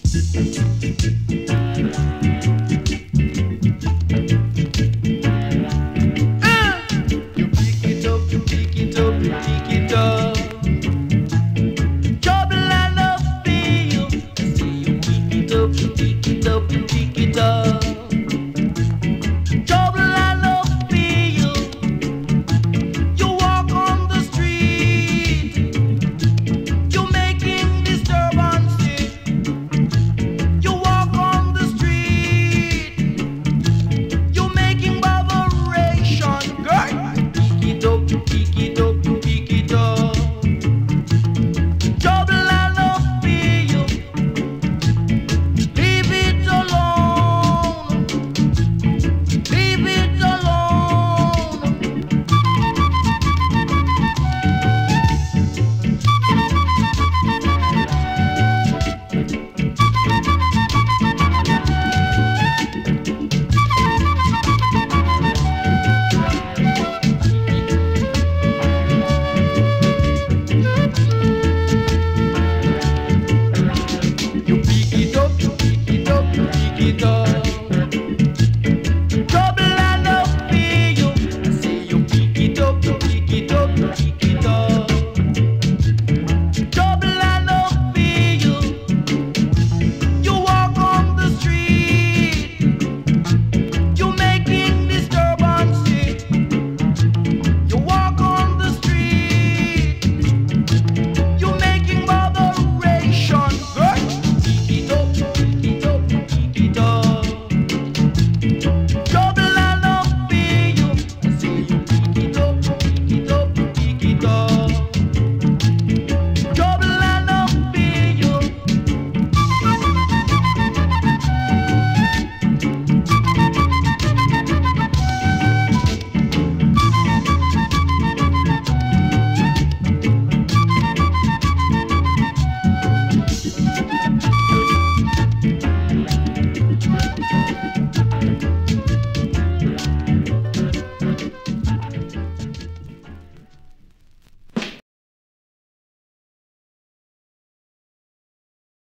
You pick it up, you pick it up, you pick it up. Trouble I love feel. Say you pick it up, you pick it up, you pick it up.